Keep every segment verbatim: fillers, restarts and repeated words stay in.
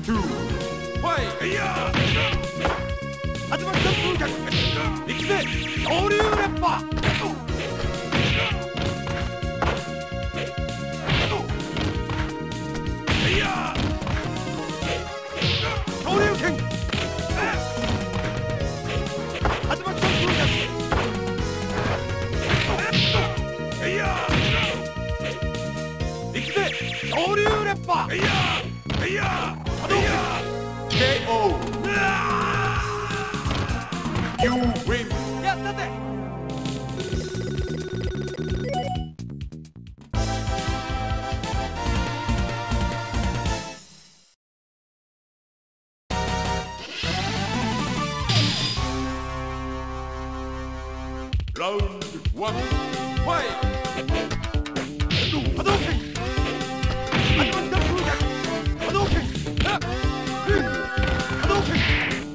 two, fight! いや始まった風脚行くぜ恐竜連覇いや恐竜拳始まった風脚いや行くぜ恐竜連覇いやいや波動拳 ケーオーYou win! やったぜラウンドワンファイト波動拳始まった風脚波動拳波動拳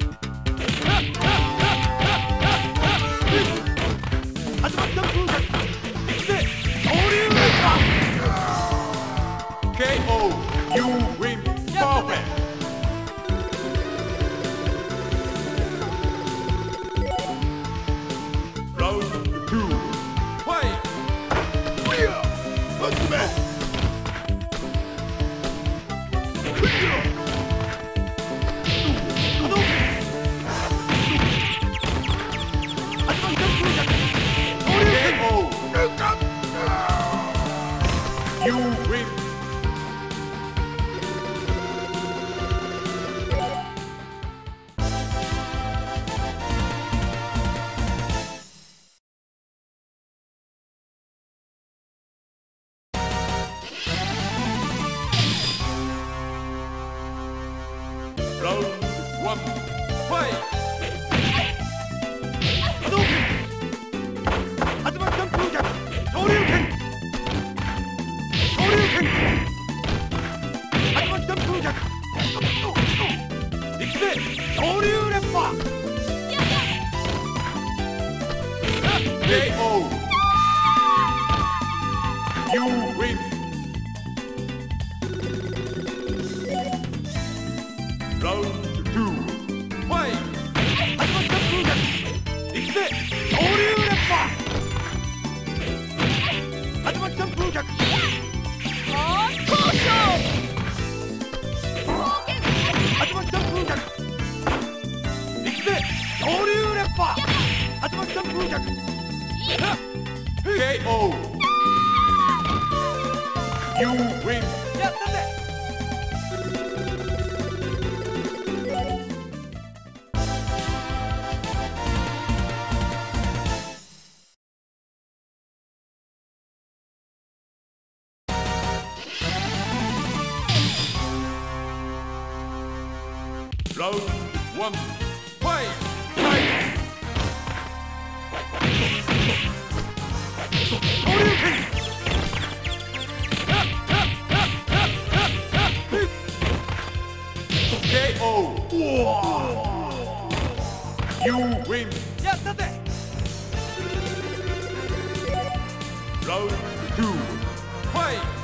始まった風脚行くぜ恐竜連覇 ケーオー You win perfect ラウンドツーファイトいや一発目波動拳始まった風脚You win! ラウンドワンファイト波動拳始まった風脚恐竜拳恐竜拳始まった風脚行くぜ恐竜連覇 ケーオー You win! ラウンドツーファイト始まった風脚行くぜ恐竜連覇始まった風脚始まった風脚行くぜ恐竜連覇始まった風脚 ケーオー You win! やったぜラウンドワンファイト恐竜拳ケーオー You win! やったぜラウンドツーファイト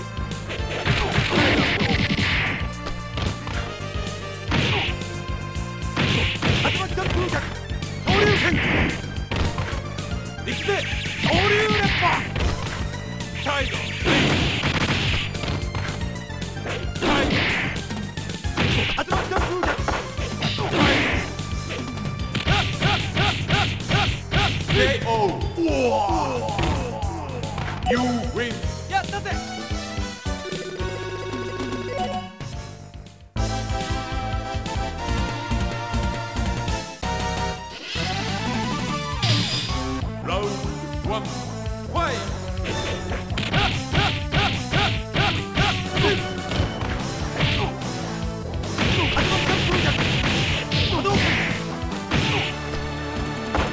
始まった風脚恐竜拳行くぜ恐竜連覇サイドサイド始まった風脚ケーオー You win! やったぜラウンドワンファイト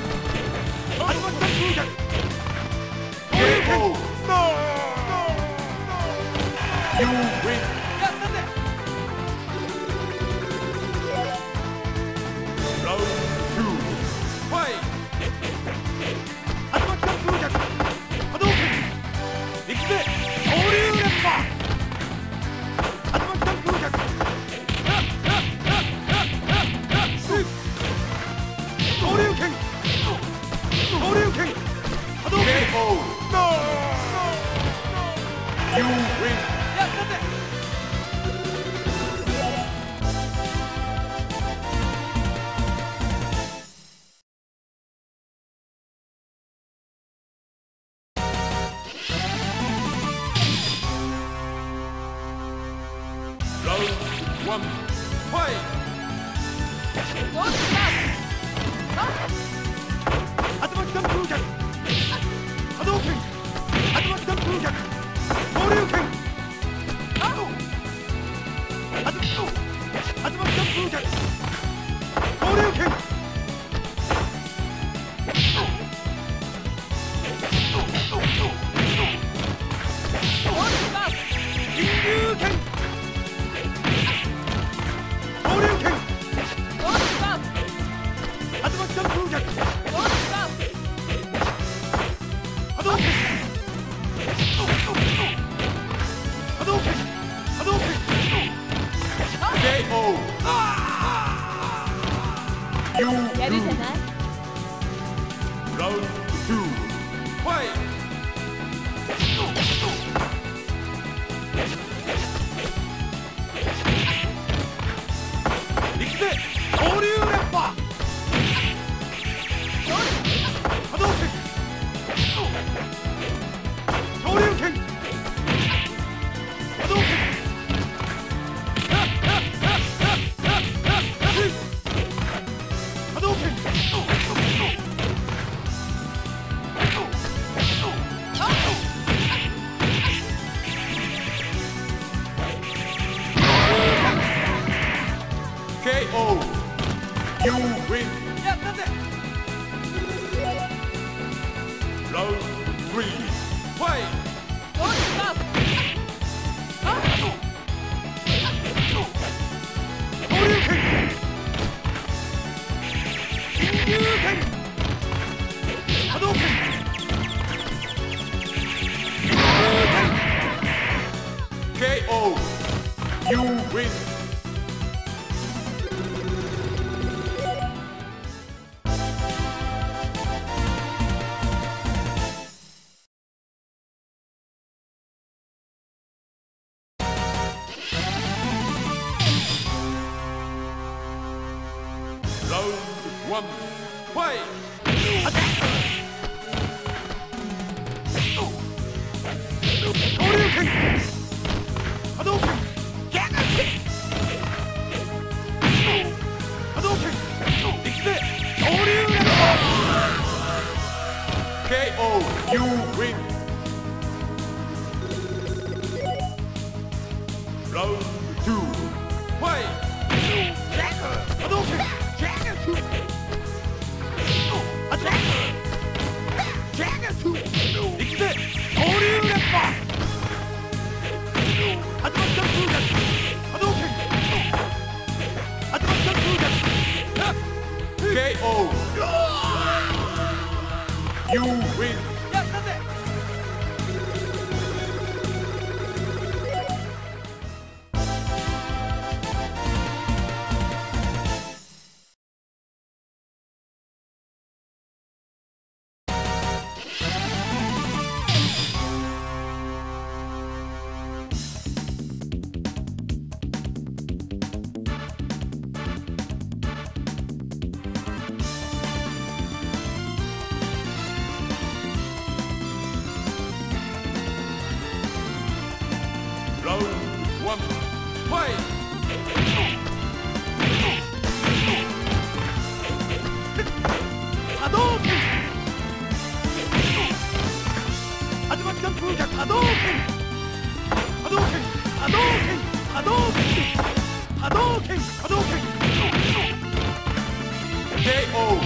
始まった風脚 one, fight! 竜巻旋風脚波動拳竜巻旋風脚昇竜拳竜巻旋風脚昇竜拳金龍拳昇竜拳竜巻旋風脚波動拳波動拳波動拳 ケーオー You やるじゃない。 Round two Fight! 力で昇竜連覇波動拳昇竜拳波動拳波動拳 ケーオー You win! やったぜ Round three Fight! 昇竜拳金龍拳波動拳ケーオー You win! Round one, fight! 昇竜拳波動拳波動拳力で昇竜連覇 ケーオー You win! Round two, fight! 波動拳力で昇竜連覇竜巻旋風脚波動拳竜巻旋風脚 ケーオー You win! やったぜ Round one, fight! 波動拳竜巻旋風脚波動拳波動拳波動拳波動拳波動拳波動拳 ケーオ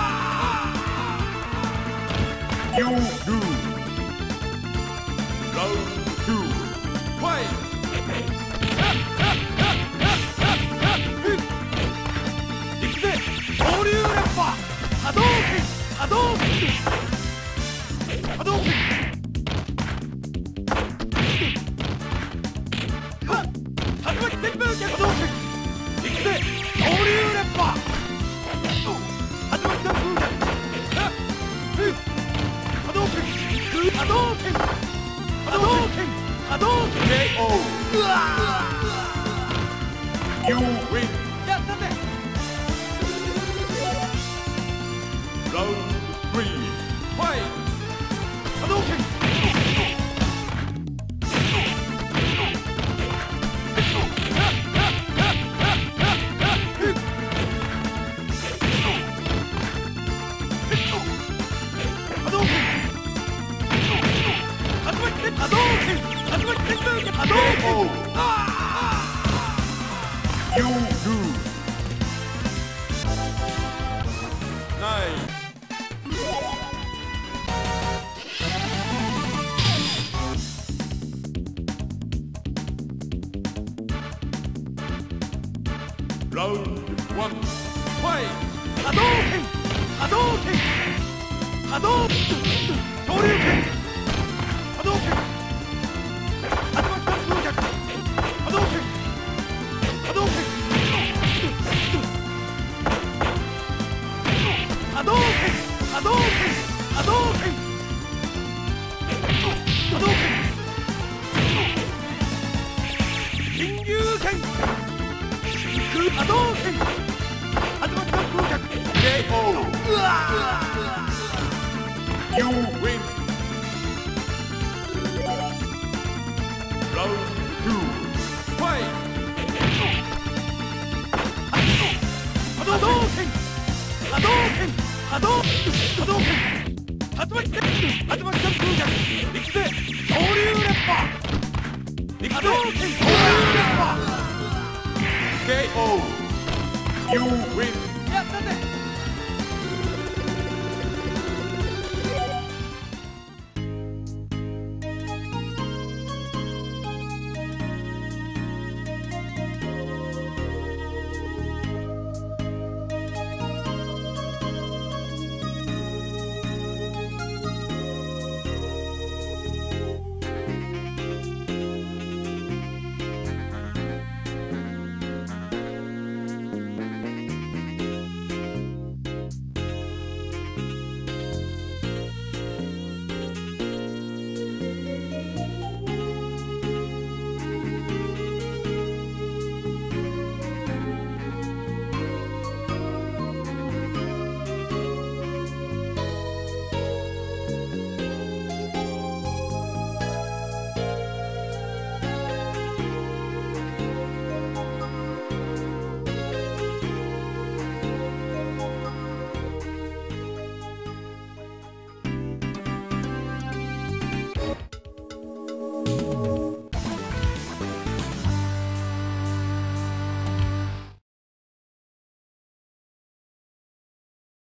ー You lose! Round two Fight! 力で昇竜連覇波動拳波動拳波動拳竜巻旋風脚波動拳力で昇竜連覇竜巻旋風脚波動拳波動拳波動拳波動拳 ケーオー うわ You win! やったぜ Round three Fight! 波動拳波 You lose. Nine. Round one. Fight. Hadouken! Hadouken! Hadouken! Shoryuken! Hadouken! Advanced Jump Hadouken! Hadouken! Hadouken! Hadouken! Hadouken! Hadouken! Shinryuken! Hadouken! Advanced Jump K O! You win! Round two. Fight! Hadouken! Hadouken! Hadouken! Hadouken! Advanced Advanced Jump Ikide! Shoryū Renpa! Hadouken! Shoryū Renpa! K O! You win! やったぜ